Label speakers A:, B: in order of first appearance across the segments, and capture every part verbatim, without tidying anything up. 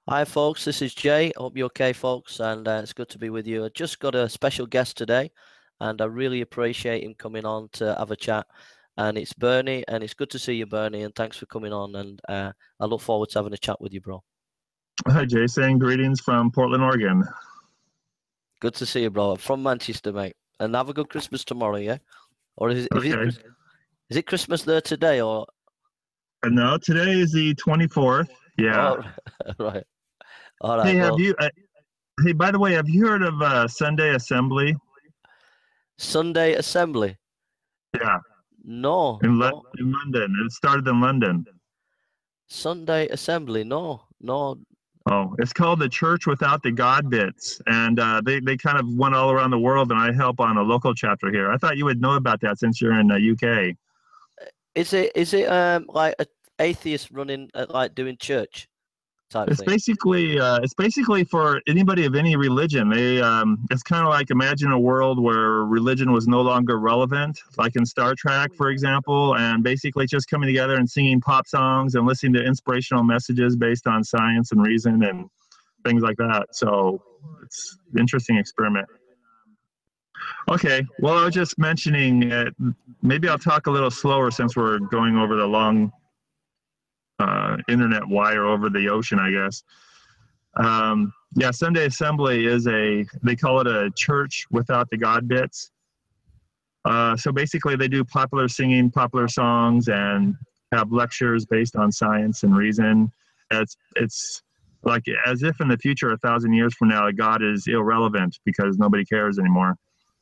A: Hi, folks. This is Jay. Hope you're okay, folks, and uh, it's good to be with you. I just got a special guest today, and I really appreciate him coming on to have a chat. And it's Bernie, and it's good to see you, Bernie, and thanks for coming on. And uh, I look forward to having a chat with you, bro.
B: Hi, Jason. Greetings from Portland, Oregon.
A: Good to see you, bro. I'm from Manchester, mate. And have a good Christmas tomorrow, yeah? Or is, is,
B: Okay.
A: it, is it Christmas there today, or?
B: No, today is the twenty-fourth. Yeah.
A: Oh, right. All right.
B: Hey, have
A: Well,
B: you? Uh, hey, by the way, have you heard of uh, Sunday Assembly?
A: Sunday Assembly?
B: Yeah.
A: No,
B: In,
A: no.
B: in London. It started in London.
A: Sunday Assembly? No, no.
B: Oh, it's called the Church Without the God Bits, and uh, they they kind of went all around the world, and I help on a local chapter here. I thought you would know about that since you're in the U K.
A: Is it is it um like an atheist running uh, like doing church type
B: It's
A: thing?
B: basically uh, it's basically for anybody of any religion. They um, it's kind of like imagine a world where religion was no longer relevant, like in Star Trek, for example, and basically just coming together and singing pop songs and listening to inspirational messages based on science and reason and things like that. So it's an interesting experiment. Okay, well, I was just mentioning, uh, maybe I'll talk a little slower since we're going over the long uh, internet wire over the ocean, I guess. Um, yeah, Sunday Assembly is a, they call it a church without the God bits. Uh, so basically they do popular singing, popular songs, and have lectures based on science and reason. It's, it's like as if in the future, a thousand years from now, God is irrelevant because nobody cares anymore.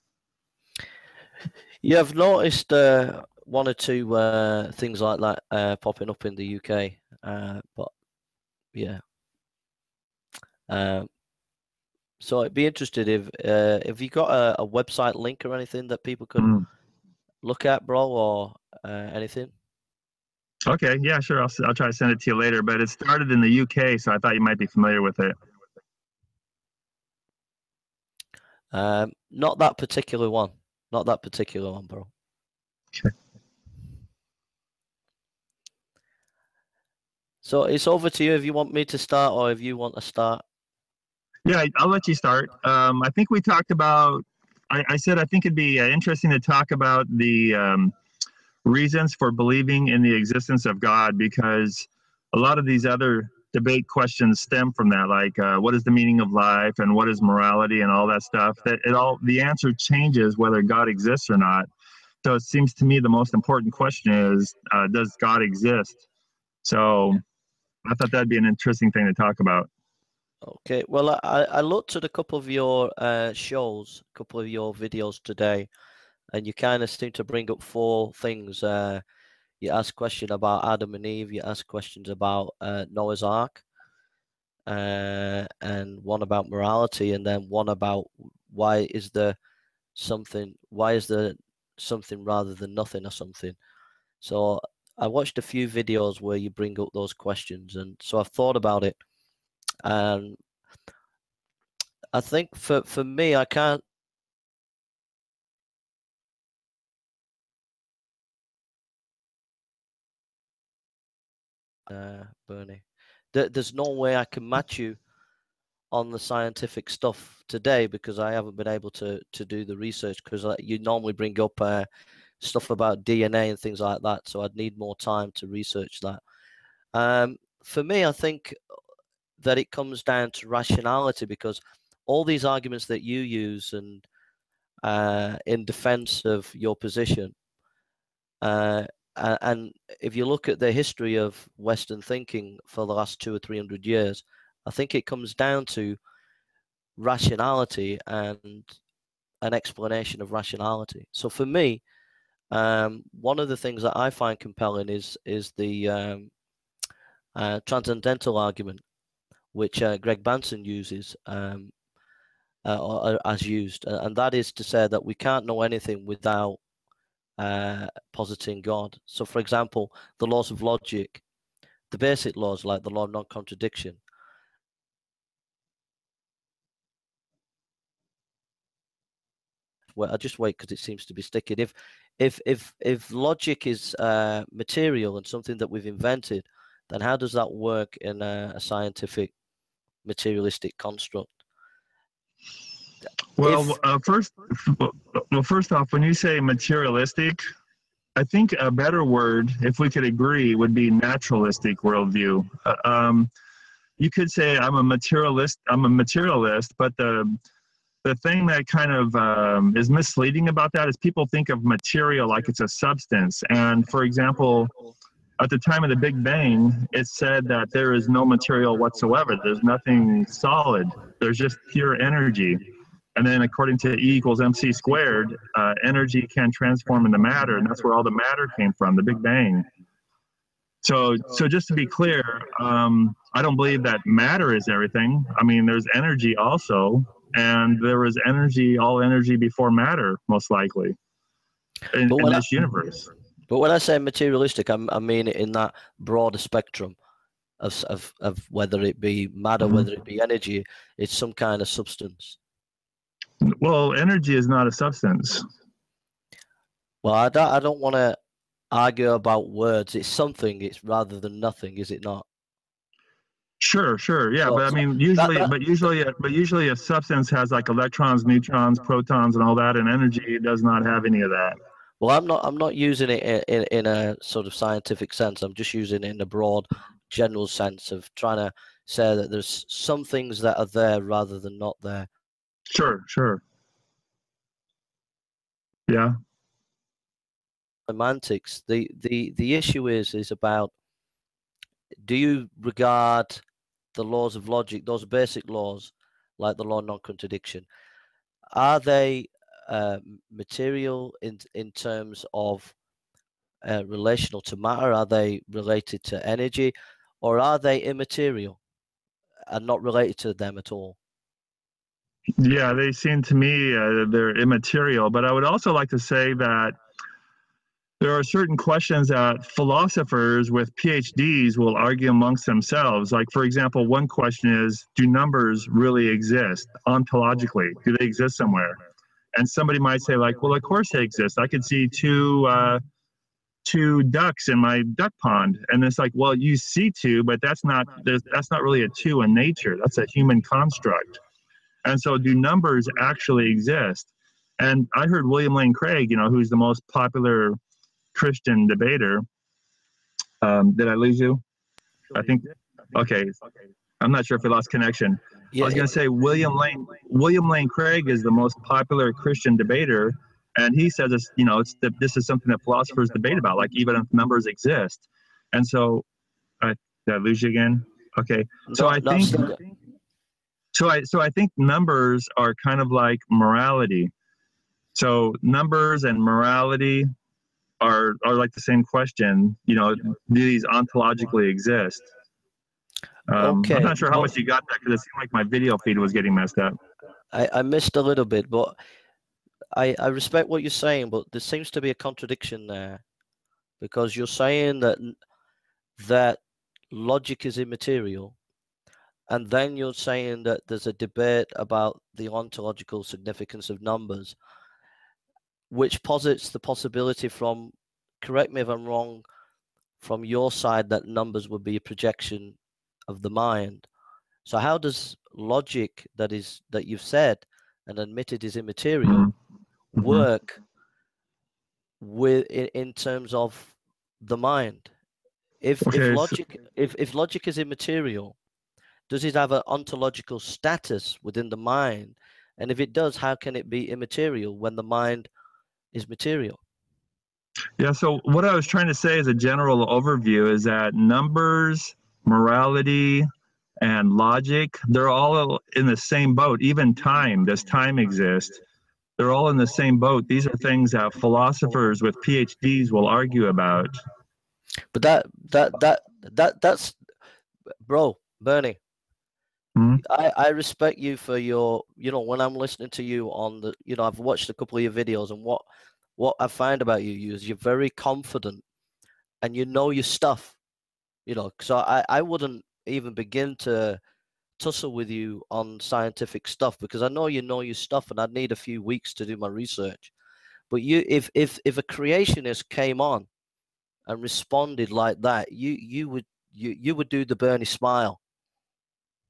A: You have noticed uh, one or two uh, things like that uh, popping up in the U K, uh, but yeah. Um, so I'd be interested if uh, if you got a, a website link or anything that people could
B: Mm.
A: look at, bro, or uh, anything.
B: Okay, yeah, sure. I'll, I'll try to send it to you later, but it started in the U K, so I thought you might be familiar with it.
A: Um, not that particular one. Not that particular one, bro.
B: Okay.
A: So it's over to you if you want me to start or if you want to start.
B: Yeah, I'll let you start. Um, I think we talked about, I, I said I think it'd be uh, interesting to talk about the um, reasons for believing in the existence of God, because a lot of these other debate questions stem from that, like uh, what is the meaning of life and what is morality and all that stuff. That it all, the answer changes whether God exists or not. So it seems to me the most important question is, uh, does God exist? So I thought that'd be an interesting thing to talk about.
A: Okay, well, I, I looked at a couple of your uh, shows, a couple of your videos today, and you kind of seem to bring up four things. Uh, you ask questions about Adam and Eve, you ask questions about uh, Noah's Ark, uh, and one about morality, and then one about why is there something, why is there something rather than nothing or something. So I watched a few videos where you bring up those questions, and so I've thought about it. And I think for, for me, I can't uh, Bernie. There, there's no way I can match you on the scientific stuff today because I haven't been able to to do the research, because uh, you normally bring up uh, stuff about D N A and things like that. So I'd need more time to research that. Um, for me, I think that it comes down to rationality, because all these arguments that you use and uh, in defense of your position, uh, and if you look at the history of Western thinking for the last two or three hundred years, I think it comes down to rationality and an explanation of rationality. So for me, um, one of the things that I find compelling is is the um, uh, transcendental argument, which uh, Greg Banson uses um, uh, or, as used, and that is to say that we can't know anything without uh, positing God. So, for example, the laws of logic, the basic laws like the law of non-contradiction. Well, I just wait because it seems to be sticking. If, if, if, if logic is uh, material and something that we've invented, then how does that work in a, a scientific materialistic construct.
B: Well,
A: If,
B: uh, first, well, first off, when you say materialistic, I think a better word, if we could agree, would be naturalistic worldview. Uh, um, you could say I'm a materialist. I'm a materialist, but the the thing that kind of um, is misleading about that is people think of material like it's a substance. And for example, at the time of the Big Bang, it said that there is no material whatsoever. There's nothing solid. There's just pure energy. And then according to E equals mc squared, uh, energy can transform into matter, and that's where all the matter came from, the Big Bang. So, so just to be clear, um, I don't believe that matter is everything. I mean, there's energy also, and there was energy, all energy before matter, most likely, in, in this I, universe.
A: But when I say materialistic, I'm, I mean it in that broader spectrum of, of, of whether it be matter, mm-hmm. whether it be energy, it's some kind of substance.
B: Well, energy is not a substance.
A: Well, I don't, I don't want to argue about words. It's something, it's rather than nothing, is it not?
B: Sure, sure, yeah, so, but I mean, usually, that, that, but usually, but usually, a substance has like electrons, neutrons, protons, and all that, and energy does not have any of that.
A: Well, I'm not, I'm not using it in, in, in a sort of scientific sense. I'm just using it in a broad, general sense of trying to say that there's some things that are there rather than not there.
B: Sure, sure. Yeah.
A: Semantics. The the the issue is is about, do you regard the laws of logic, those basic laws, like the law of non-contradiction, are they uh, material in in terms of uh, relational to matter? Are they related to energy, or are they immaterial and not related to them at all?
B: Yeah, they seem to me uh, they're immaterial, but I would also like to say that there are certain questions that philosophers with P H Ds will argue amongst themselves. Like, for example, one question is, do numbers really exist ontologically? Do they exist somewhere? And somebody might say, like, well, of course they exist. I could see two uh, two ducks in my duck pond. And it's like, well, you see two, but that's not that's not really a two in nature. That's a human construct. And so do numbers actually exist? And I heard William Lane Craig, you know, who's the most popular Christian debater. Um, did I lose you? I think, okay. I'm not sure if we lost connection. Yeah, I was going to say William Lane, William Lane Craig is the most popular Christian debater. And he says, it's, you know, it's the, this is something that philosophers debate about, like even if numbers exist. And so, uh, did I lose you again? Okay. So no, I think, no, so I, so I think numbers are kind of like morality. So numbers and morality are are like the same question, you know, do these ontologically exist? Um, okay. I'm not sure how well, much you got that, because it seemed like my video feed was getting messed up.
A: I, I missed a little bit, but I, I respect what you're saying, but there seems to be a contradiction there, because you're saying that that logic is immaterial, and then you're saying that there's a debate about the ontological significance of numbers, which posits the possibility from, correct me if I'm wrong, from your side, that numbers would be a projection of the mind. So how does logic that is that you've said and admitted is immaterial mm-hmm. work with in, in terms of the mind? If okay, if logic so... if, if logic is immaterial, does it have an ontological status within the mind? And if it does, how can it be immaterial when the mind is material?
B: Yeah, so what I was trying to say as a general overview is that numbers, morality, and logic, they're all in the same boat. Even time, does time exist? They're all in the same boat. These are things that philosophers with P H Ds will argue about.
A: But that, that, that, that, that's, bro, Bernie, mm-hmm. I, I respect you for your, you know, when I'm listening to you on the, you know, I've watched a couple of your videos, and what, what I find about you is you're very confident and you know your stuff, you know, so I, I wouldn't even begin to tussle with you on scientific stuff, because I know you know your stuff, and I'd need a few weeks to do my research. But you, if, if, if a creationist came on and responded like that, you, you would, you, you would do the Bernie smile.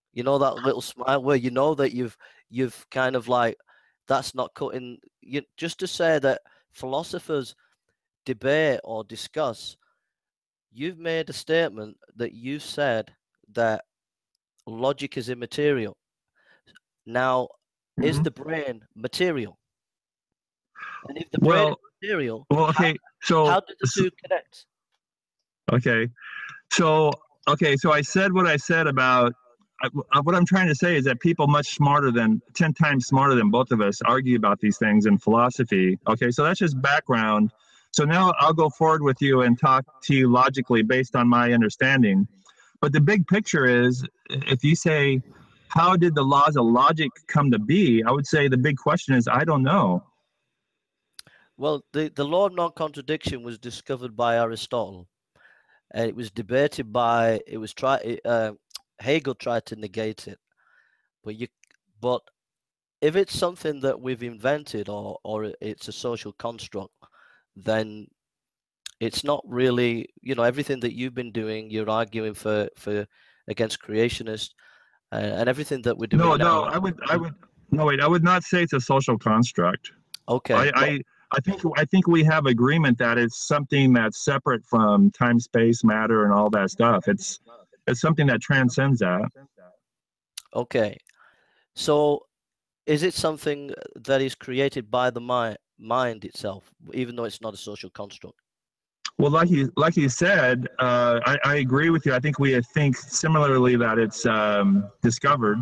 A: You know, that little smile where you know that you've you've kind of like, that's not cutting you. Just to say that philosophers debate or discuss, you've made a statement that you've said that logic is immaterial. Now, is
B: Mhm.
A: the brain material? And if the brain is
B: Well,
A: material,
B: well,
A: how
B: okay. So,
A: how do the
B: so
A: two connect?
B: okay. So, okay. So I said what I said about I, what I'm trying to say is that people much smarter than ten times smarter than both of us argue about these things in philosophy. Okay. So that's just background. So now I'll go forward with you and talk to you logically based on my understanding. But the big picture is, if you say, how did the laws of logic come to be? I would say the big question is, I don't know.
A: Well, the, the law of non-contradiction was discovered by Aristotle. And it was debated by, it was try, uh, Hegel tried to negate it. But you, but if it's something that we've invented, or or it's a social construct, then it's not really, you know, everything that you've been doing, you're arguing for for against creationists, uh, and everything that we're
B: No,
A: doing
B: no,
A: now.
B: I would, I would, no, wait, I would not say it's a social construct.
A: Okay,
B: I,
A: well,
B: I, I think, I think we have agreement that it's something that's separate from time, space, matter, and all that stuff. It's, it's something that transcends that.
A: okay. So is it something that is created by the mind mind itself, even though it's not a social construct?
B: Well, like you, like you said, uh, I, I agree with you. I think we think similarly that it's um, discovered.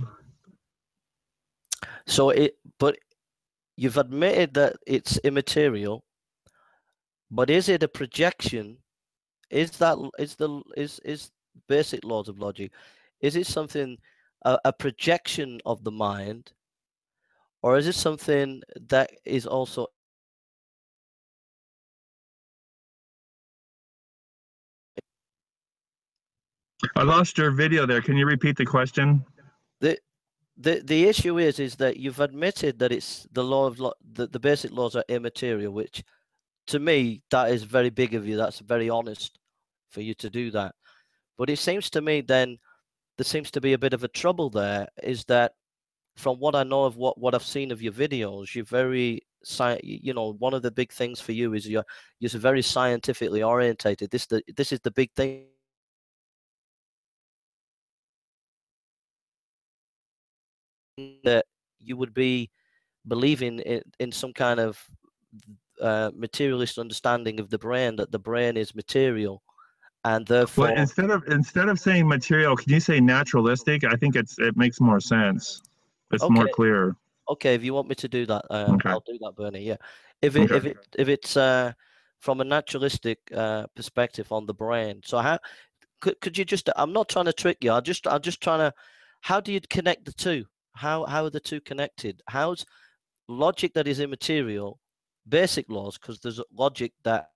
A: So it, but you've admitted that it's immaterial, but is it a projection? Is that is the is is basic laws of logic? Is it something, a, a projection of the mind, or is it something that is also
B: I lost your video there. Can you repeat the question?
A: the the the issue is is that you've admitted that it's the law of lo the, the basic laws are immaterial, which to me that is very big of you. That's very honest for you to do that. But it seems to me then there seems to be a bit of a trouble there, is that from what I know of what, what I've seen of your videos, you're very, you know, one of the big things for you is you're, you're very scientifically orientated. This, the, this is the big thing that you would be believing in, in some kind of uh, materialist understanding of the brain, that the brain is material and
B: Well,
A: therefore,
B: instead of instead of saying material, can you say naturalistic? I think it's it makes more sense. It's more
A: okay,
B: clear.
A: okay, if you want me to do that, uh,
B: Okay.
A: I'll do that, Bernie. Yeah, if it
B: Okay.
A: if it if it's uh, from a naturalistic uh, perspective on the brain. So how could could you just? I'm not trying to trick you. I just I'm just trying to. How do you connect the two? How how are the two connected? How's logic that is immaterial, basic laws? Because there's logic that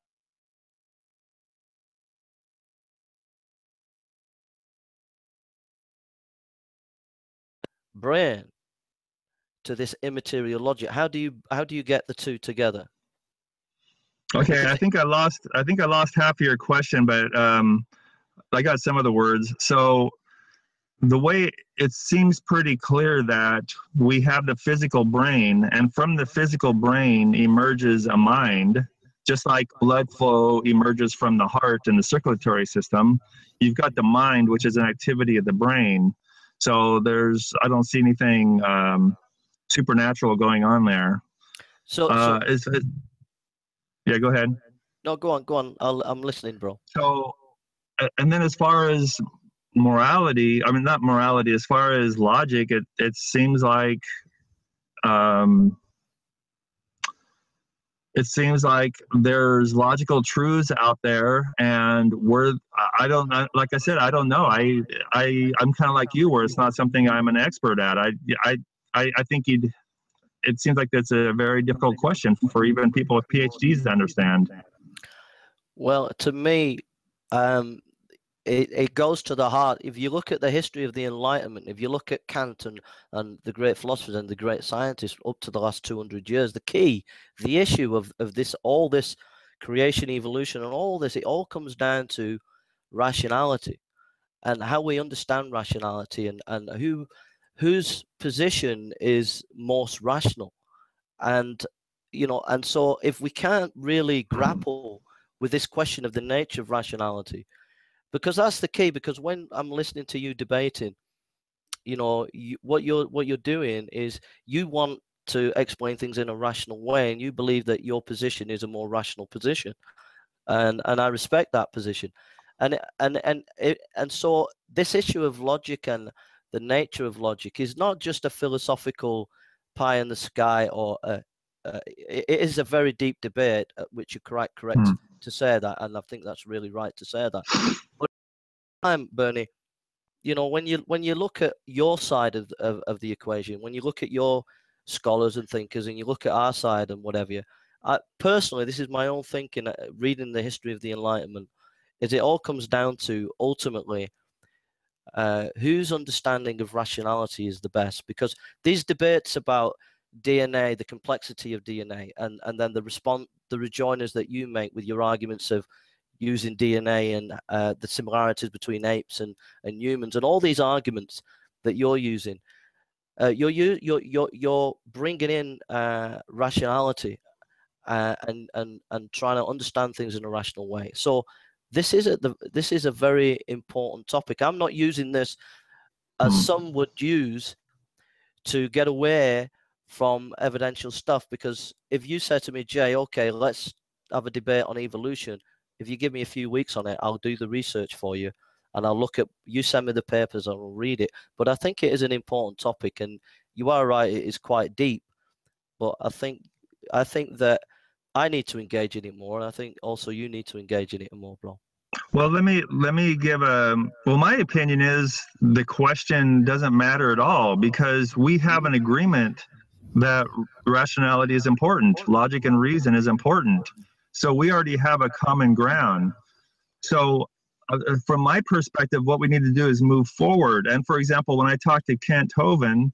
A: brain to this immaterial logic. How do you how do you get the two together?
B: Okay.
A: Because
B: I think I lost. I think I lost half of your question, but um, I got some of the words. So the way it seems pretty clear that we have the physical brain, and from the physical brain emerges a mind, just like blood flow emerges from the heart and the circulatory system. You've got the mind, which is an activity of the brain. So there's, I don't see anything um, supernatural going on there.
A: so so
B: Uh, is it, yeah, go ahead.
A: no, go on, go on. I'll, I'm listening, bro.
B: So, and then as far as morality, I mean, not morality, as far as logic, it, it seems like um, it seems like there's logical truths out there, and we're I don't like I said I don't know. I I I'm kind of like you, where it's not something I'm an expert at. I I I, I think you'd. It seems like that's a very difficult question for even people with PhDs to understand.
A: Well, to me, um, it, it goes to the heart. If you look at the history of the Enlightenment, if you look at Kant and, and the great philosophers and the great scientists up to the last two hundred years, the key, the issue of, of this, all this creation, evolution, and all this, it all comes down to rationality. and how we understand rationality, and, and who whose position is most rational. And, you know, and so if we can't really grapple with this question of the nature of rationality, because that's the key, because when I'm listening to you debating, you know, you, what you're what you're doing is you want to explain things in a rational way, and you believe that your position is a more rational position, and and I respect that position, and and and it, and so this issue of logic and the nature of logic is not just a philosophical pie in the sky, or a, uh, it, it is a very deep debate, which you're correct correct
B: Hmm.
A: to say that, and I think that's really right to say that. But I'm Bernie. You know, when you when you look at your side of, of of the equation, when you look at your scholars and thinkers, and you look at our side and whatever, you, I personally, this is my own thinking, uh, reading the history of the Enlightenment, is it all comes down to ultimately uh, whose understanding of rationality is the best. Because these debates about D N A, the complexity of D N A, and and then the response, the rejoinders that you make with your arguments of using D N A and uh, the similarities between apes and, and humans, and all these arguments that you're using, uh, you're, you're, you're, you're bringing in uh, rationality uh, and, and, and trying to understand things in a rational way. So this is a, the, this is a very important topic. I'm not using this as
B: Hmm.
A: some would use to get away from evidential stuff, because if you say to me, Jay, okay, let's have a debate on evolution, if you give me a few weeks on it, I'll do the research for you, and I'll look at, you send me the papers, I'll read it. But I think it is an important topic, and you are right, it is quite deep. But I think I think that I need to engage in it more, and I think also you need to engage in it more, bro.
B: Well, let me let me give a well. My opinion is the question doesn't matter at all, because we have an agreement that rationality is important, logic and reason is important. So we already have a common ground. So uh, from my perspective, what we need to do is move forward. And for example, when I talk to Kent Hovind,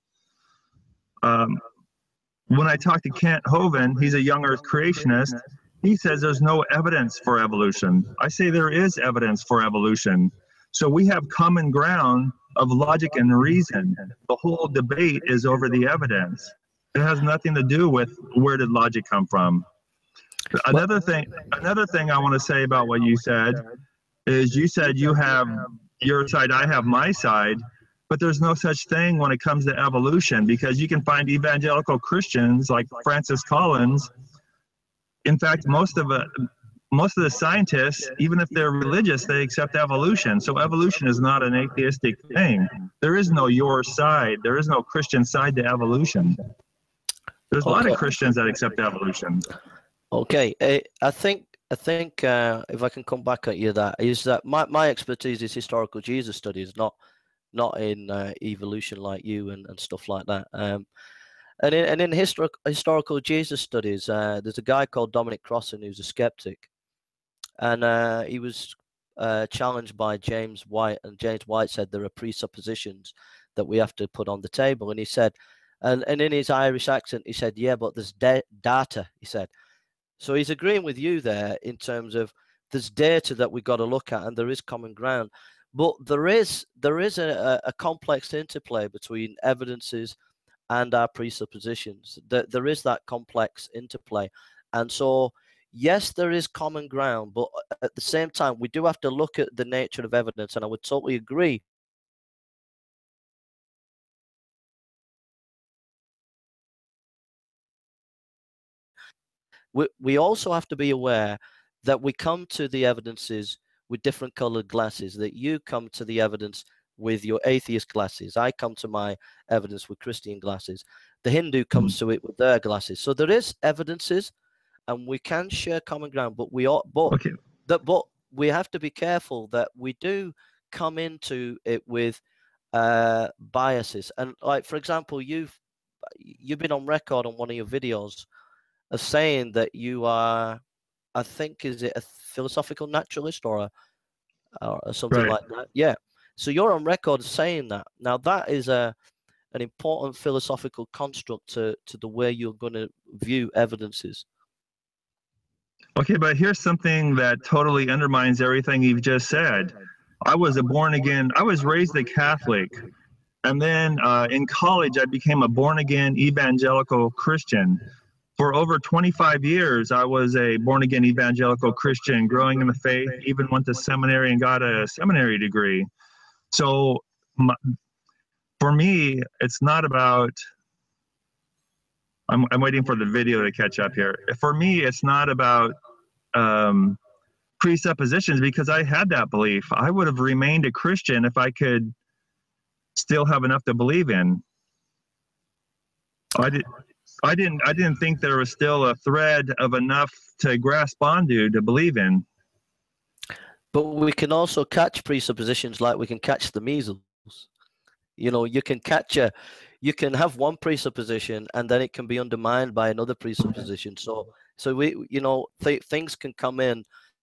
B: um, when I talk to Kent Hovind, he's a young Earth creationist. He says there's no evidence for evolution. I say there is evidence for evolution. So we have common ground of logic and reason. The whole debate is over the evidence. It has nothing to do with where did logic come from. Another thing, another thing I want to say about what you said is you said you have your side, I have my side, but there's no such thing when it comes to evolution, because you can find evangelical Christians like Francis Collins. In fact, most of it, most of the scientists, even if they're religious, they accept evolution. So evolution is not an atheistic thing. There is no your side. There is no Christian side to evolution. There's a lot of Christians that accept evolution.
A: Okay, I think I think uh, if I can come back at you, that is that my, my expertise is historical Jesus studies, not not in uh, evolution like you and, and stuff like that. Um, and in and in historic, historical Jesus studies, uh, there's a guy called Dominic Crossan who's a skeptic, and uh, he was uh, challenged by James White, and James White said there are presuppositions that we have to put on the table, and he said, and and in his Irish accent, he said, yeah, but there's data, he said. So he's agreeing with you there in terms of there's data that we've got to look at, and there is common ground. But there is there is a, a complex interplay between evidences and our presuppositions. There, there is that complex interplay. And so, yes, there is common ground, but at the same time, we do have to look at the nature of evidence, and I would totally agree. We, we also have to be aware that we come to the evidences with different colored glasses, that you come to the evidence with your atheist glasses. I come to my evidence with Christian glasses. The Hindu comes to it with their glasses. So there is evidences, and we can share common ground, but we ought, but,
B: Okay.
A: that, but we have to be careful that we do come into it with uh, biases. And like, for example, you've, you've been on record on one of your videos of saying that you are, I think, is it a philosophical naturalist or a or something
B: Right.
A: like that? Yeah. So you're on record saying that. Now that is a an important philosophical construct to to the way you're going to view evidences.
B: Okay, but here's something that totally undermines everything you've just said. I was a born again, I was raised a Catholic. And then uh, in college, I became a born again evangelical Christian. For over twenty-five years, I was a born again evangelical Christian, growing in the faith, even went to seminary and got a seminary degree. So my, for me, it's not about, I'm, I'm waiting for the video to catch up here. For me, it's not about um, presuppositions, because I had that belief. I would have remained a Christian if I could still have enough to believe in. I did. I didn't. I didn't think there was still a thread of enough to grasp onto to believe in.
A: But we can also catch presuppositions like we can catch the measles. You know, you can catch a, you can have one presupposition and then it can be undermined by another presupposition. So, so we, you know, th things can come in.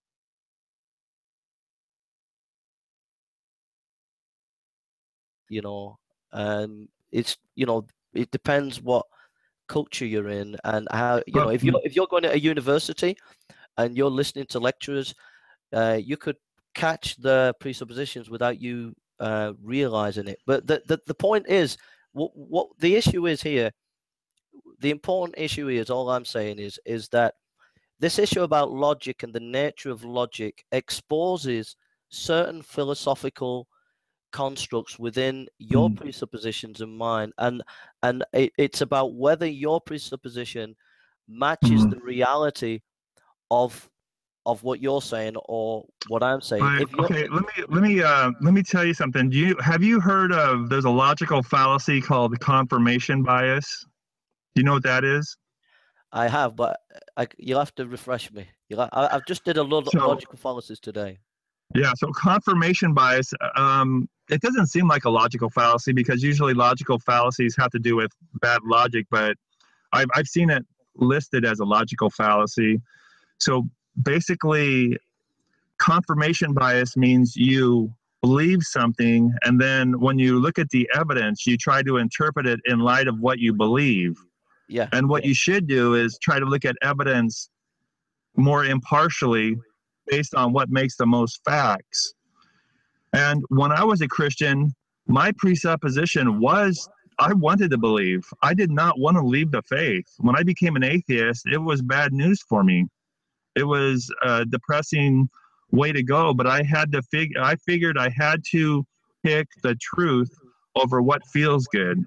A: You know, and it's, you know, it depends what culture you're in and how, you know, if you're if you're going to a university and you're listening to lecturers, uh, you could catch the presuppositions without you uh, realizing it. But the, the the point is, what what the issue is here, the important issue is, all I'm saying is is that this issue about logic and the nature of logic exposes certain philosophical constructs within your
B: Mm.
A: presuppositions and mine, and and it, it's about whether your presupposition matches
B: Mm.
A: the reality of of what you're saying or what I'm saying.
B: But,
A: If you're
B: okay, let me let me uh, let me tell you something. Do you have you heard of? There's a logical fallacy called confirmation bias. Do you know what that is?
A: I have, but I, you'll have to refresh me. You'll, I, I've just did a lot of
B: So
A: logical fallacies today.
B: yeah, so confirmation bias. Um, it doesn't seem like a logical fallacy, because usually logical fallacies have to do with bad logic, but I've I've seen it listed as a logical fallacy. So basically, confirmation bias means you believe something, and then when you look at the evidence, you try to interpret it in light of what you believe.
A: Yeah.
B: And what
A: yeah.
B: you should do is try to look at evidence more impartially based on what makes the most facts. And when I was a Christian, my presupposition was I wanted to believe. I did not want to leave the faith. When I became an atheist, it was bad news for me. It was a depressing way to go, but I had to figure, I figured I had to pick the truth over what feels good.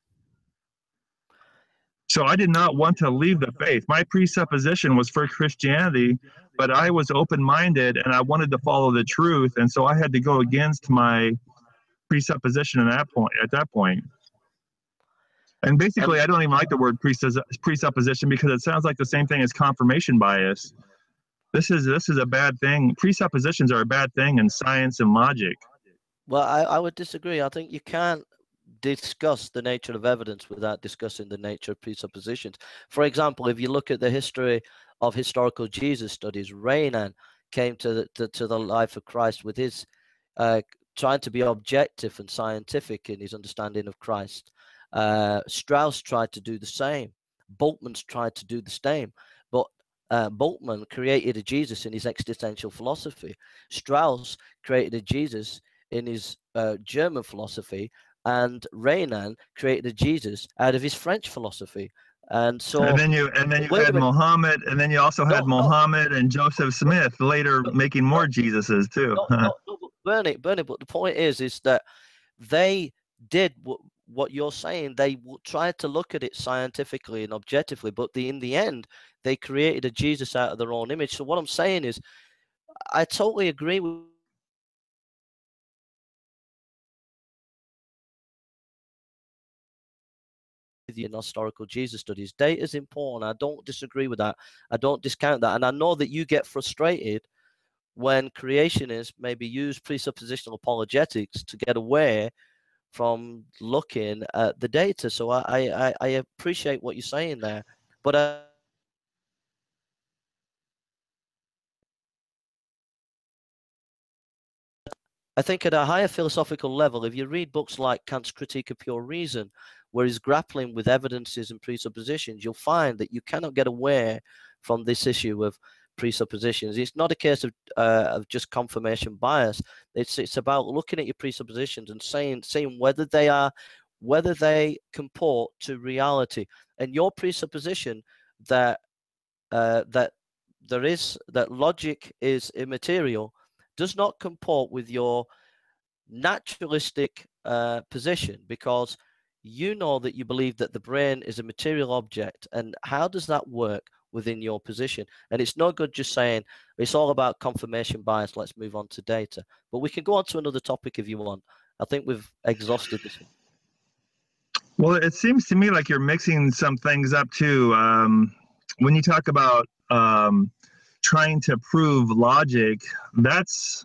B: So I did not want to leave the faith. My presupposition was for Christianity, but I was open-minded and I wanted to follow the truth, and so I had to go against my presupposition at that point. At that point, and basically,
A: And
B: I don't even like the word presupposition, because it sounds like the same thing as confirmation bias. This is this is a bad thing. Presuppositions are a bad thing in science and logic.
A: well, I, I would disagree. I think you can't discuss the nature of evidence without discussing the nature of presuppositions. For example, if you look at the history of historical Jesus studies, Renan came to the, to, to the life of Christ with his uh, trying to be objective and scientific in his understanding of Christ. Uh, Strauss tried to do the same. Bultmann's tried to do the same. But uh, Bultmann created a Jesus in his existential philosophy. Strauss created a Jesus in his uh, German philosophy, and Renan created a Jesus out of his French philosophy. And so,
B: and then you and then you had Muhammad, and then you also had no, Muhammad no. and Joseph Smith later no, making more no, Jesuses too.
A: No, no, no, Bernie, Bernie, but the point is, is that they did what, what you're saying. They tried to look at it scientifically and objectively, but the, in the end, they created a Jesus out of their own image. So what I'm saying is, I totally agree with the historical Jesus studies. Data is important. I don't disagree with that. I don't discount that. And I know that you get frustrated when creationists maybe use presuppositional apologetics to get away from looking at the data. So I, I, I appreciate what you're saying there. But I, I think at a higher philosophical level, if you read books like Kant's Critique of Pure Reason, where he's grappling with evidences and presuppositions, you'll find that you cannot get away from this issue of presuppositions. It's not a case of uh, of just confirmation bias. It's it's about looking at your presuppositions and saying saying whether they are whether they comport to reality. And your presupposition that uh, that there is that logic is immaterial does not comport with your naturalistic uh, position, because you know that you believe that the brain is a material object. And how does that work within your position? And it's no good just saying it's all about confirmation bias, let's move on to data. But we can go on to another topic if you want. I think we've exhausted this one.
B: Well, it seems to me like you're mixing some things up too. Um, when you talk about um, trying to prove logic, that's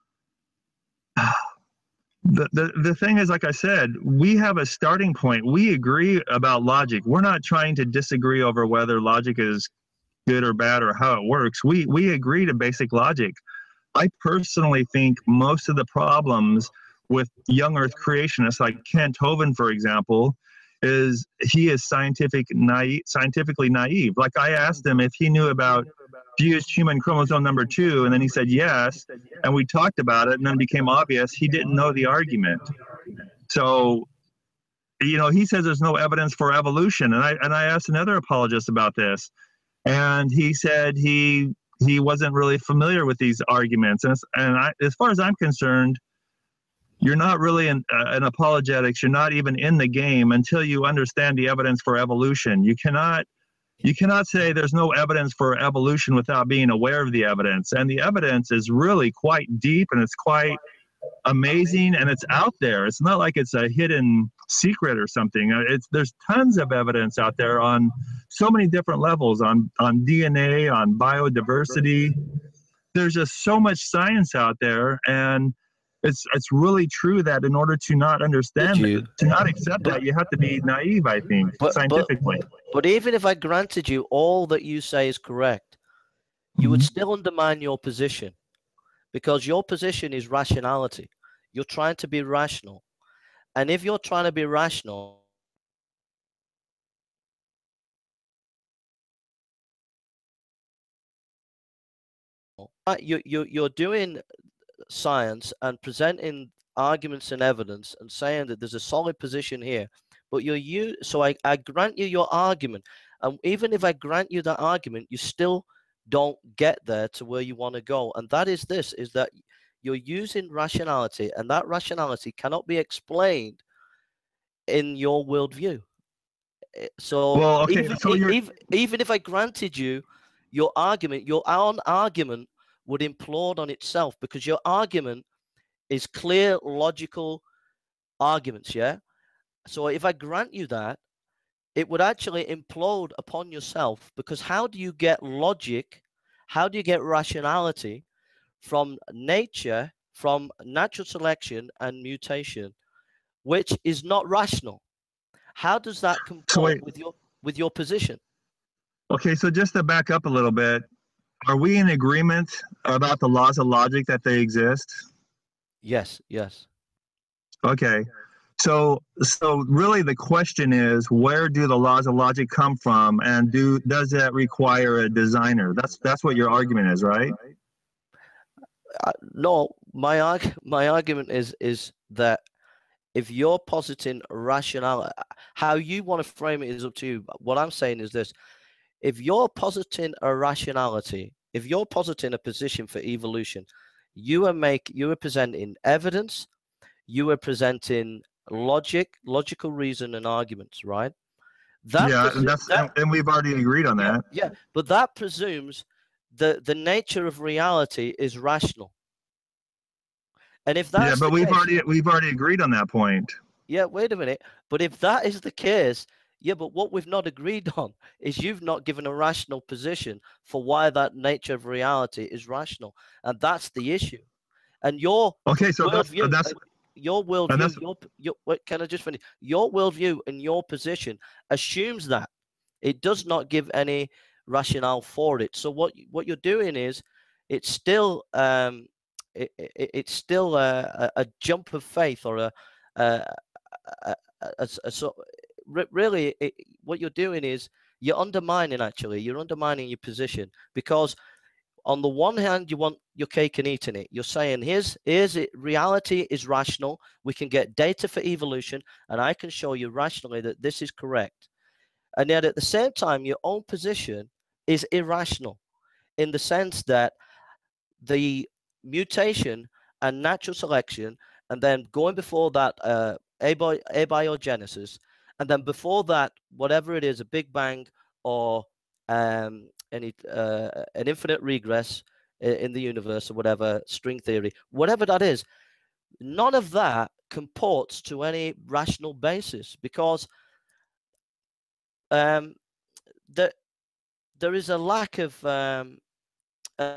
B: the, the the thing is, like I said, we have a starting point. We agree about logic. We're not trying to disagree over whether logic is good or bad or how it works. We we agree to basic logic. I personally think most of the problems with young Earth creationists, like Kent Hovind, for example, is he is scientific naive, scientifically naive. Like I asked him if he knew about fused human chromosome number two, and then he said yes, and we talked about it, and then it became obvious he didn't know the argument. So, you know, he says there's no evidence for evolution, and I and I asked another apologist about this, and he said he he wasn't really familiar with these arguments. And and I, as far as I'm concerned, you're not really in, uh, in apologetics. You're not even in the game until you understand the evidence for evolution. You cannot, you cannot say there's no evidence for evolution without being aware of the evidence. And the evidence is really quite deep, and it's quite amazing, and it's out there. It's not like it's a hidden secret or something. It's there's tons of evidence out there on so many different levels, on on D N A, on biodiversity. There's just so much science out there, and It's it's really true that in order to not understand
A: you,
B: it, to not accept that, you have to be naive, I think,
A: but,
B: scientifically.
A: But, but even if I granted you all that you say is correct, you mm-hmm. would still undermine your position, because your position is rationality. You're trying to be rational. And if you're trying to be rational, you, you, you're doing science and presenting arguments and evidence and saying that there's a solid position here, but you're you so I, I grant you your argument, and even if I grant you that argument, you still don't get there to where you want to go. And that is this is that you're using rationality, and that rationality cannot be explained in your worldview. So,
B: well, okay,
A: even,
B: so
A: even, even if I granted you your argument, your own argument would implode on itself, because your argument is clear, logical arguments, yeah? So if I grant you that, it would actually implode upon yourself, because how do you get logic, how do you get rationality from nature, from natural selection and mutation, which is not rational? How does that comport
B: so
A: with your with your position?
B: Okay, so just to back up a little bit, are we in agreement about the laws of logic that they exist?
A: Yes, yes.
B: Okay. So so really the question is, where do the laws of logic come from, and do does that require a designer? That's that's what your argument is, right?
A: Uh, no, my arg my argument is is that if you're positing rationality, how you want to frame it is up to you. What I'm saying is this: if you're positing a rationality, if you're positing a position for evolution, you are make you are presenting evidence, you are presenting logic, logical reason and arguments, right?
B: That yeah, and that's that, and we've already agreed on
A: yeah,
B: that.
A: Yeah, but that presumes the the nature of reality is rational. And if that's
B: yeah, but
A: the
B: we've
A: case,
B: already we've already agreed on that point.
A: Yeah, wait a minute. But if that is the case, yeah, but what we've not agreed on is you've not given a rational position for why that nature of reality is rational, and that's the issue. And your
B: okay, so
A: worldview,
B: that's, that's
A: your worldview, that's, your your what can I just finish? Your worldview and your position assumes that it does not give any rationale for it. So what what you're doing is, it's still um, it, it, it's still a, a jump of faith, or a a, a, a, a so really it, what you're doing is you're undermining actually you're undermining your position, because on the one hand, you want your cake and eating it. You're saying, here's, here's it. Reality is rational. We can get data for evolution, and I can show you rationally that this is correct. And yet at the same time, your own position is irrational in the sense that the mutation and natural selection, and then going before that, uh, abi abiogenesis, and then before that, whatever it is, a Big Bang or um, any uh, an infinite regress in the universe or whatever, string theory, whatever that is, none of that comports to any rational basis, because um, there, there is a lack of um, uh,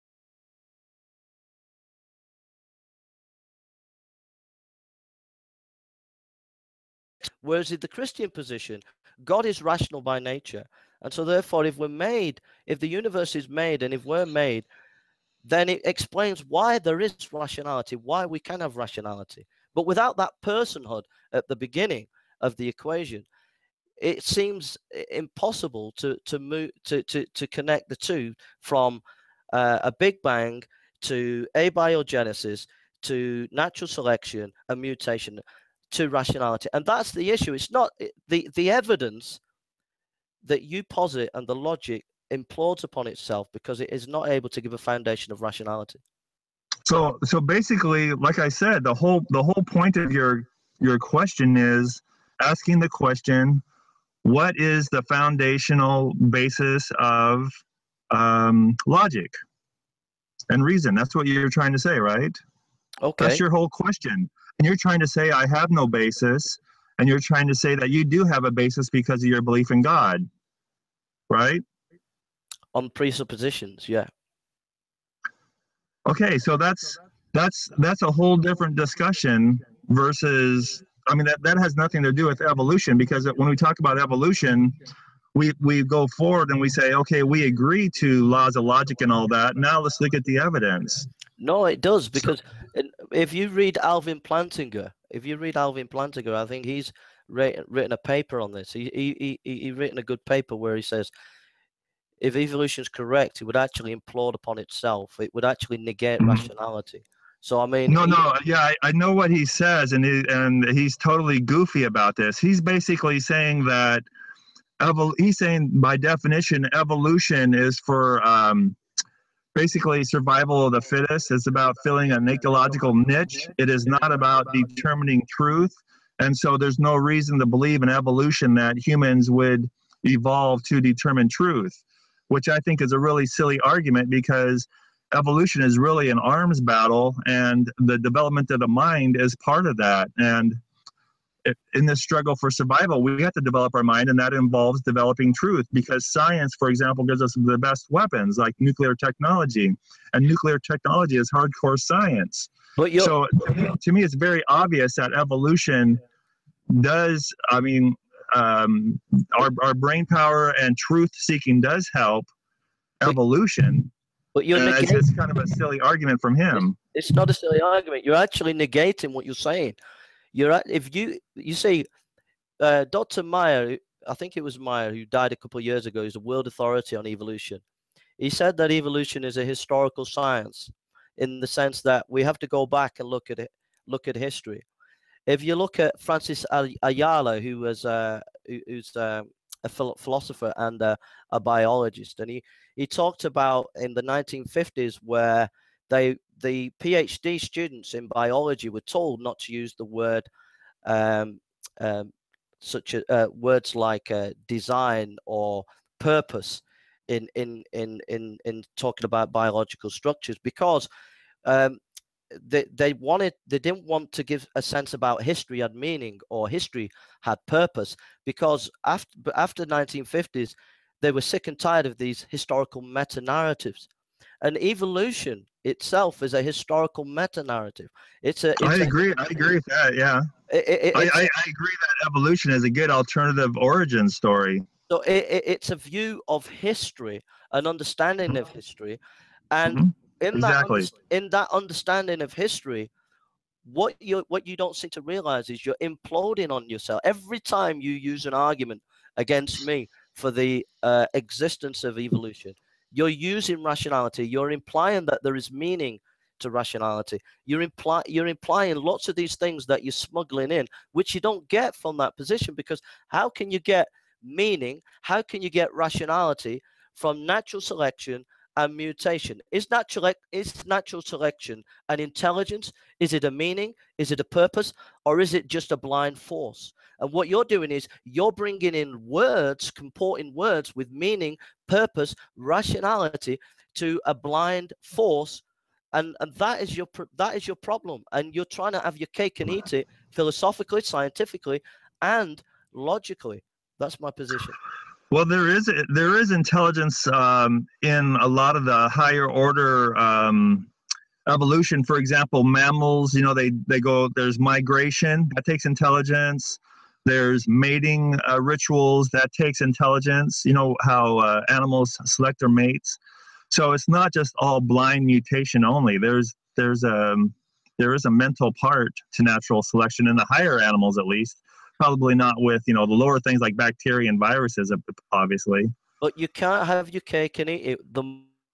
A: whereas in the Christian position, God is rational by nature. And so therefore, if we're made, if the universe is made, and if we're made, then it explains why there is rationality, why we can have rationality. But without that personhood at the beginning of the equation, it seems impossible to to move to to, to connect the two, from uh, a Big Bang to abiogenesis to natural selection and mutation to rationality. And that's the issue. It's not the the evidence that you posit and the logic implodes upon itself because it is not able to give a foundation of rationality.
B: So, so basically, like I said, the whole the whole point of your your question is asking the question, what is the foundational basis of um, logic and reason? That's what you're trying to say, right?
A: Okay.
B: That's your whole question. And you're trying to say, I have no basis. And you're trying to say that you do have a basis because of your belief in God, right?
A: On presuppositions, yeah.
B: Okay, so that's that's that's a whole different discussion versus, I mean, that, that has nothing to do with evolution, because when we talk about evolution, we we go forward and we say, okay, we agree to laws of logic and all that. Now let's look at the evidence.
A: No, it does, because so, if you read Alvin Plantinga, if you read Alvin Plantinga, I think he's written, written a paper on this. He he he he written a good paper where he says, if evolution is correct, it would actually implode upon itself. It would actually negate mm-hmm. rationality. So I mean,
B: no,
A: he,
B: no, yeah, I, I know what he says, and he, and he's totally goofy about this. He's basically saying that evol- he's saying by definition, evolution is for um, basically survival of the fittest. It's about filling an ecological niche. It is not about determining truth, and so there's no reason to believe in evolution that humans would evolve to determine truth, which I think is a really silly argument, because evolution is really an arms battle, and the development of the mind is part of that. And in this struggle for survival, we have to develop our mind, and that involves developing truth, because science, for example, gives us the best weapons, like nuclear technology, and nuclear technology is hardcore science. But so to me, to me, it's very obvious that evolution does, I mean, um, our, our brain power and truth seeking does help evolution. But you're uh, it's, it's kind of a silly argument from him.
A: It's, it's not a silly argument. You're actually negating what you're saying. You're if you you see, uh, Doctor Meyer, I think it was Meyer, who died a couple of years ago. He's a world authority on evolution. He said that evolution is a historical science, in the sense that we have to go back and look at it, look at history. If you look at Francis Ayala, who was uh, who, who's uh, a philosopher and uh, a biologist, and he he talked about in the nineteen fifties where they the PhD students in biology were told not to use the word um, um, such as uh, words like uh, design or purpose in in in in in talking about biological structures, because um, they they wanted they didn't want to give a sense about history had meaning or history had purpose, because after after the nineteen fifties they were sick and tired of these historical meta narratives, and evolution itself is a historical meta narrative. It's a. It's
B: I agree.
A: A,
B: I agree with that. Yeah.
A: It, it,
B: I, I, I agree that evolution is a good alternative origin story.
A: So it, it, it's a view of history, an understanding of history, and mm-hmm. in
B: exactly.
A: that in that understanding of history, what you what you don't seem to realize is you're imploding on yourself every time you use an argument against me for the uh, existence of evolution. You're using rationality. You're implying that there is meaning to rationality. You're, imply, you're implying lots of these things that you're smuggling in, which you don't get from that position, because how can you get meaning? How can you get rationality from natural selection and mutation? Is natural, is natural selection an intelligence? Is it a meaning? Is it a purpose? Or is it just a blind force? And what you're doing is you're bringing in words, comporting words with meaning, purpose, rationality to a blind force. And, and that is your that is your problem. And you're trying to have your cake and eat it philosophically, scientifically, and logically. That's my position.
B: Well, there is there is intelligence um, in a lot of the higher order um, evolution. For example, mammals, you know, they they go. There's migration, that takes intelligence. There's mating uh, rituals, that takes intelligence. You know how uh, animals select their mates. So it's not just all blind mutation only. There's there's a there is a mental part to natural selection in the higher animals, at least. Probably not with, you know, the lower things like bacteria and viruses, obviously.
A: But you can't have your cake and eat it. The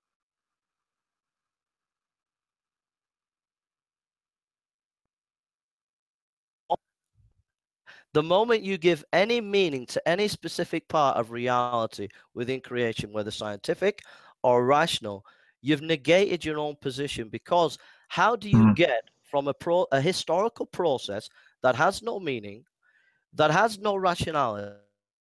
A: The moment you give any meaning to any specific part of reality within creation, whether scientific or rational, you've negated your own position. Because how do you mm. get from a, pro, a historical process that has no meaning, that has no rationality,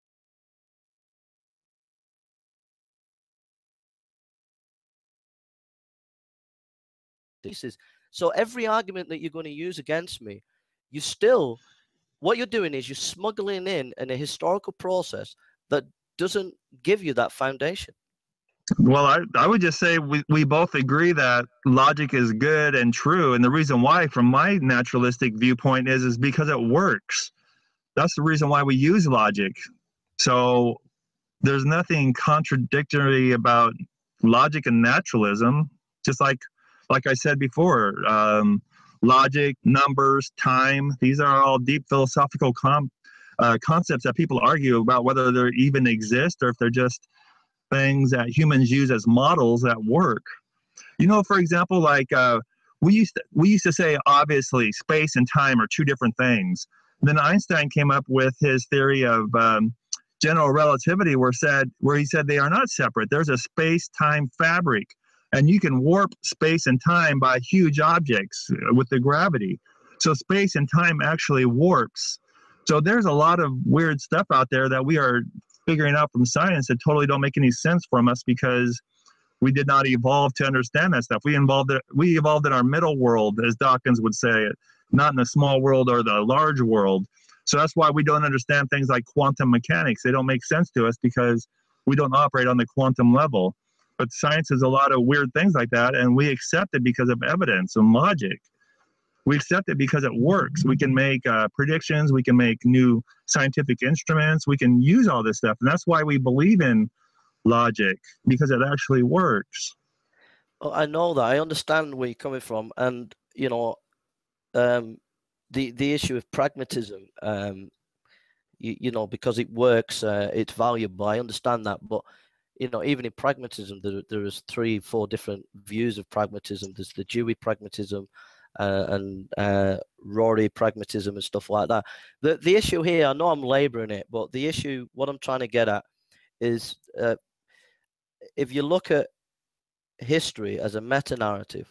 A: so every argument that you're going to use against me, you still, what you're doing is you're smuggling in in a historical process that doesn't give you that foundation.
B: Well, I, I would just say we, we both agree that logic is good and true. And the reason why, from my naturalistic viewpoint, is, is because it works. That's the reason why we use logic. So there's nothing contradictory about logic and naturalism. Just like, like I said before, um, logic, numbers, time, these are all deep philosophical com- uh, concepts that people argue about whether they even exist or if they're just things that humans use as models that work. You know, for example, like uh, we used to, we used to say, obviously, space and time are two different things. And then Einstein came up with his theory of um, general relativity, where said where he said they are not separate. There's a space-time fabric, and you can warp space and time by huge objects with the gravity. So space and time actually warps. So there's a lot of weird stuff out there that we are figuring out from science that totally don't make any sense from us, because we did not evolve to understand that stuff. We evolved, we evolved in our middle world, as Dawkins would say, not in the small world or the large world. So that's why we don't understand things like quantum mechanics. They don't make sense to us because we don't operate on the quantum level. But science is a lot of weird things like that, and we accept it because of evidence and logic. We accept it because it works. We can make uh, predictions. We can make new scientific instruments. We can use all this stuff. And that's why we believe in logic, because it actually works.
A: Oh, I know that. I understand where you're coming from. And, you know, um, the, the issue of pragmatism, um, you, you know, because it works, uh, it's valuable. I understand that. But, you know, even in pragmatism, there, there is three, four different views of pragmatism. There's the Dewey pragmatism, Uh, and uh, Rory pragmatism and stuff like that. The the issue here, I know I'm laboring it, but the issue, what I'm trying to get at is, uh, if you look at history as a meta-narrative,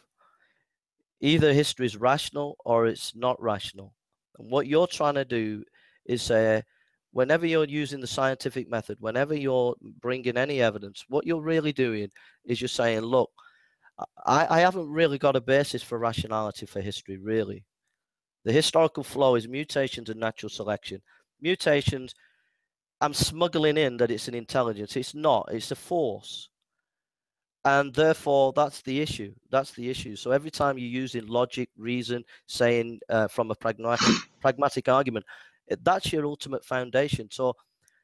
A: either history is rational or it's not rational. And what you're trying to do is say, uh, whenever you're using the scientific method, whenever you're bringing any evidence, what you're really doing is you're saying, look, I, I haven't really got a basis for rationality for history, really. The historical flow is mutations and natural selection. Mutations, I'm smuggling in that it's an intelligence. It's not. It's a force. And therefore, that's the issue. That's the issue. So every time you're using logic, reason, saying uh, from a pragmatic, pragmatic argument, it, that's your ultimate foundation. So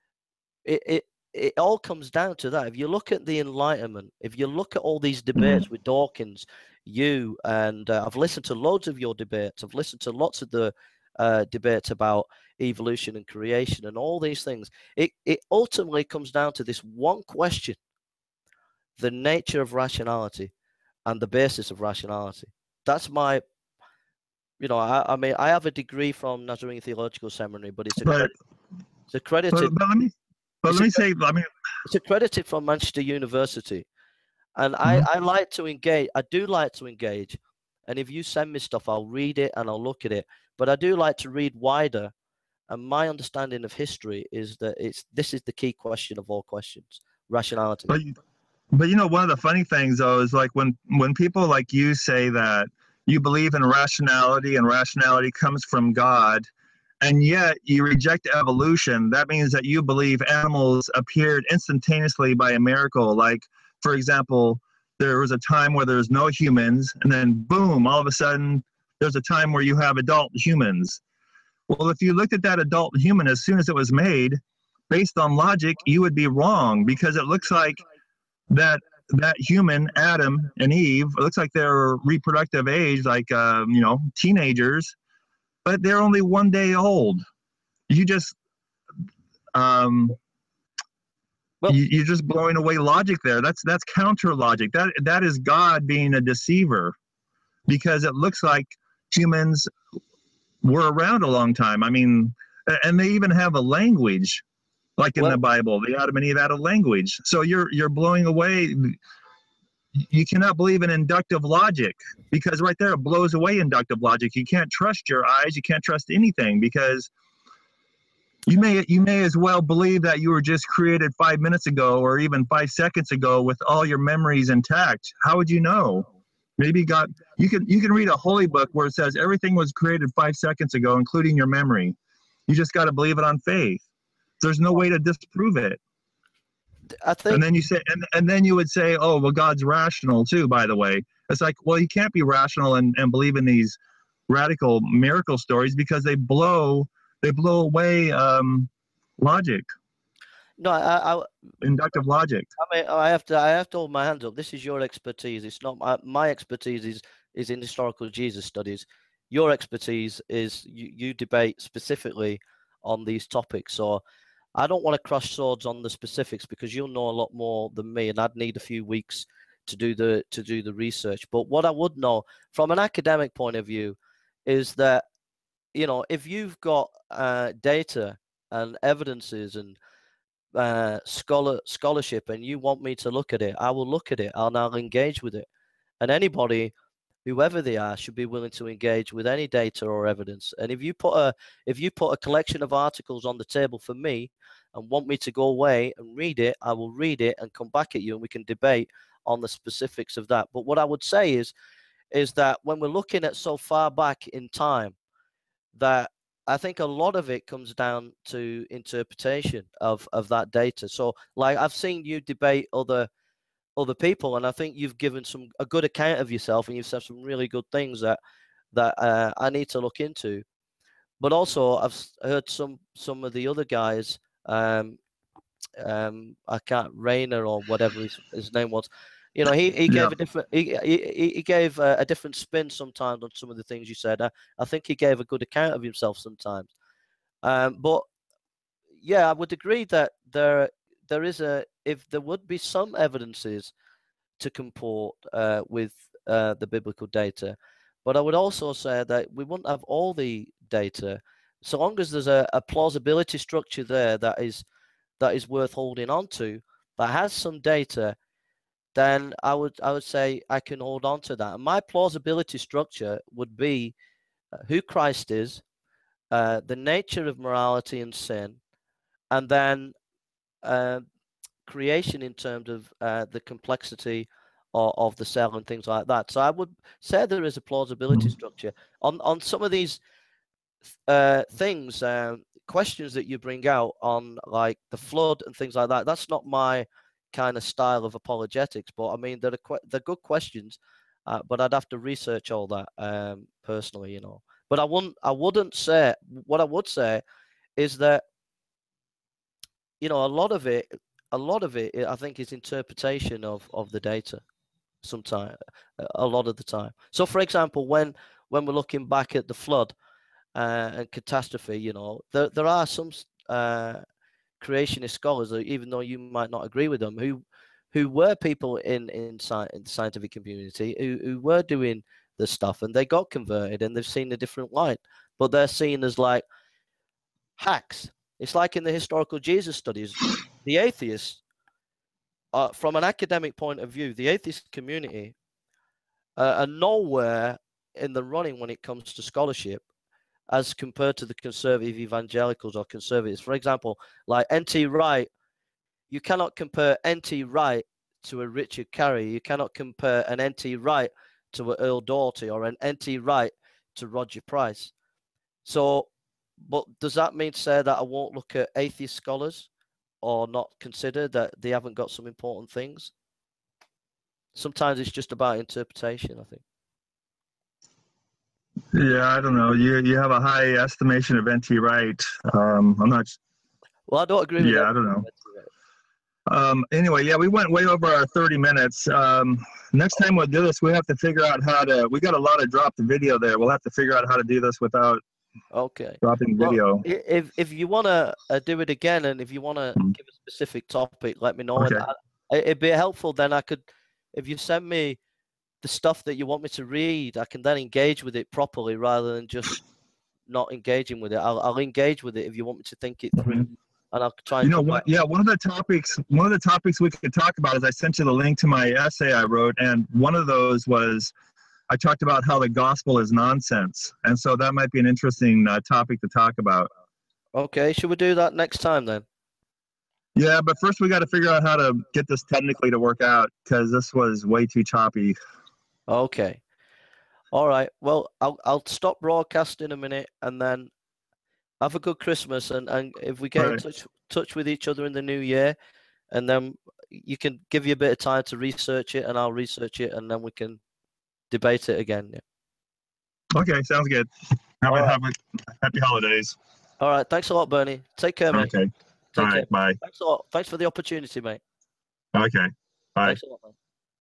A: it, it it all comes down to that. If you look at the Enlightenment, if you look at all these debates mm-hmm. with Dawkins, you, and uh, I've listened to loads of your debates. I've listened to lots of the uh, debates about evolution and creation and all these things. It, it ultimately comes down to this one question the nature of rationality and the basis of rationality. That's my, you know, I, I mean, I have a degree from Nazarene Theological Seminary, but it's accredited.
B: But,
A: It's accredited.
B: but, but let me, but let me say, I mean,
A: it's accredited from Manchester University, and I,
B: mm-hmm.
A: I like to engage. I do like to engage, and if you send me stuff, I'll read it and I'll look at it. But I do like to read wider, and my understanding of history is that it's this is the key question of all questions: rationality.
B: But, but you know, one of the funny things though is like when when people like you say that you believe in rationality and rationality comes from God, and yet you reject evolution, that means that you believe animals appeared instantaneously by a miracle. Like, for example, there was a time where there's no humans, and then boom, all of a sudden there's a time where you have adult humans. Well, if you looked at that adult human as soon as it was made, based on logic, you would be wrong, because it looks like that that human, Adam and Eve, it looks like they're reproductive age, like uh, you know, teenagers, but they're only one day old. You just um,
A: Well,
B: you, you're just blowing away logic there. That's that's counter logic. That that is God being a deceiver, because it looks like humans were around a long time. I mean, and they even have a language, like in
A: well,
B: the Bible. The Adam and Eve had a language. So you're you're blowing away. You cannot believe in inductive logic, because right there it blows away inductive logic. You can't trust your eyes. You can't trust anything, because you may you may as well believe that you were just created five minutes ago or even five seconds ago with all your memories intact. How would you know? Maybe God, you can you can read a holy book where it says everything was created five seconds ago, including your memory. You just got to believe it on faith. There's no way to disprove it.
A: I think,
B: and then you say, and, and then you would say, oh, well, God's rational too, by the way. It's like, well, you can't be rational and, and believe in these radical miracle stories, because they blow, they blow away um, logic.
A: No, I, I,
B: inductive logic.
A: I mean, I have to, I have to hold my hands up. This is your expertise. It's not my, my expertise is, is in historical Jesus studies. Your expertise is you, you debate specifically on these topics. So I don't want to crush swords on the specifics, because you'll know a lot more than me, and I'd need a few weeks to do the to do the research. But what I would know from an academic point of view is that, you know, if you've got uh, data and evidences and uh, scholar scholarship, and you want me to look at it, I will look at it and I'll engage with it. And anybody, whoever they are, should be willing to engage with any data or evidence. And if you put a if you put a collection of articles on the table for me and want me to go away and read it, I will read it and come back at you, and we can debate on the specifics of that. But what I would say is is that when we're looking at so far back in time, that I think a lot of it comes down to interpretation of of that data. So, like, I've seen you debate other other people, and I think you've given some a good account of yourself, and you've said some really good things that that uh, I need to look into. But also, I've heard some some of the other guys, um, um, I can't Rayner or whatever his, his name was. You know, he, he
B: Yeah.
A: gave a different he he, he gave a, a different spin sometimes on some of the things you said. I, I think he gave a good account of himself sometimes. Um, but yeah, I would agree that there there is a if there would be some evidences to comport uh, with uh, the biblical data, but I would also say that we wouldn't have all the data, so long as there's a, a plausibility structure there that is that is worth holding on to, that has some data. Then I would I would say I can hold on to that. And my plausibility structure would be uh, who Christ is, uh, the nature of morality and sin, and then uh, creation in terms of uh, the complexity of, of the cell and things like that. So I would say there is a plausibility
B: Mm-hmm.
A: structure on on some of these uh, things, um, questions that you bring out on like the flood and things like that. That's not my kind of style of apologetics, but I mean they're que- they're good questions, uh, but I'd have to research all that um, personally, you know. But I wouldn't I wouldn't say what I would say is that, you know, a lot of it a lot of it I think is interpretation of of the data. Sometimes, a lot of the time. So, for example, when when we're looking back at the flood uh, and catastrophe, you know, there there are some uh, creationist scholars, even though you might not agree with them, who who were people in in, sci in the scientific community who, who were doing this stuff, and they got converted and they've seen a different light, but they're seen as like hacks. It's like in the historical Jesus studies, the atheists, uh, from an academic point of view, the atheist community uh, are nowhere in the running when it comes to scholarship as compared to the conservative evangelicals or conservatives. For example, like N T Wright, you cannot compare N T Wright to a Richard Carey. You cannot compare an N T Wright to an Earl Doughty or an N T Wright to Roger Price. So, but does that mean to say that I won't look at atheist scholars or not consider that they haven't got some important things? Sometimes it's just about interpretation, I think.
B: Yeah, I don't know. You you have a high estimation of N T Wright. Um, I'm not.
A: Well, I don't agree with that.
B: Yeah, I don't know. Um, anyway, yeah, we went way over our thirty minutes. Um, next time we'll do this, we have to figure out how to. We got a lot of dropped video there. We'll have to figure out how to do this without.
A: Okay.
B: Dropping video.
A: Well, if if you want to uh, do it again, and if you want to mm-hmm. give a specific topic, let me know.
B: Okay.
A: And I, it'd be helpful. Then I could, if you send me the stuff that you want me to read, I can then engage with it properly rather than just not engaging with it. I'll I'll engage with it if you want me to think it through, mm-hmm. and I'll try. And
B: you know what? Yeah, one of the topics, one of the topics we could talk about is I sent you the link to my essay I wrote, and one of those was. I talked about how the gospel is nonsense, and so that might be an interesting uh, topic to talk about.
A: Okay, should we do that next time then?
B: Yeah, but first we got to figure out how to get this technically to work out, because this was way too choppy.
A: Okay. All right. Well, I'll I'll stop broadcasting in a minute, and then have a good Christmas, and, and if we get right. in touch touch with each other in the new year, and then you can give you a bit of time to research it, and I'll research it, and then we can debate it again. Yeah.
B: Okay, sounds good. Have, a, right. have a happy holidays.
A: All right, thanks a lot, Bernie. Take care, mate.
B: Okay.
A: Take
B: All right,
A: care.
B: bye.
A: Thanks a lot. Thanks for the opportunity, mate.
B: Okay. Bye.
A: Thanks a lot, man.